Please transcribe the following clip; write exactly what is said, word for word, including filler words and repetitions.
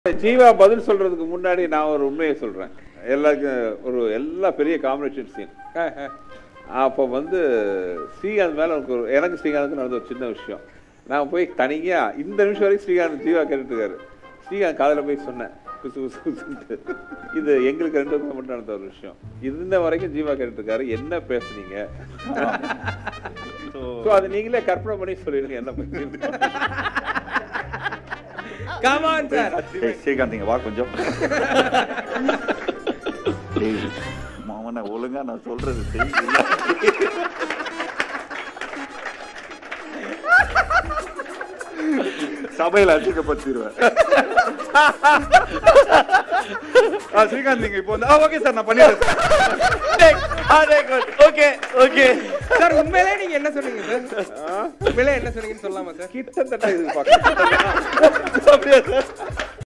ஜீவா பதில் சொல்றதுக்கு முன்னாடி நான் ஒரு உண்மையை சொல்றேன். எல்லாருக்கும் ஒரு எல்லா பெரிய காம்பினேஷன் சீன். அப்போ வந்து ஸ்ரீகாந்த் மேல எனக்கு ஒரு எனக்கு ஸ்ரீகாந்துக்கு நடந்த ஒரு சின்ன விஷயம். நான் போய் தனியா இந்த நிமிஷம் வரைக்கும் ஸ்ரீகாந்த் ஜீவா கேட்டுட்டு இருக்காரு. ஸ்ரீகாந்த் காதில் போய் சொன்னேன் குசு குசு குசுன்ட்டு. இது எங்களுக்கு ரெண்டு பேரும் மட்டும் நடந்த ஒரு விஷயம். இந்த வரைக்கும் ஜீவா கேட்டுட்டு இருக்காரு என்ன பேசுனீங்க. ஸோ அது நீங்களே கற்பனை பண்ணி சொல்லிடுங்க என்ன பேசுறீங்க. Come on, sir. Srikanth, நீங்க வா கொஞ்சம். மாமனா ஒழுங்கா நான் சொல்றது தெரியல. சபையில அடிக்கப்பட்டிருவேன். ஸ்ரீகாந்த் நீங்க இப்போ ஓகே சார் நான் பண்ணிடுறேன். ஓகே ஓகே சார் உண்மையிலே நீங்க என்ன சொன்னீங்க சார்? உண்மையிலே என்ன சொன்னீங்கன்னு சொல்லலாமா சார்? கிட்டத்தட்ட இது பார்க்க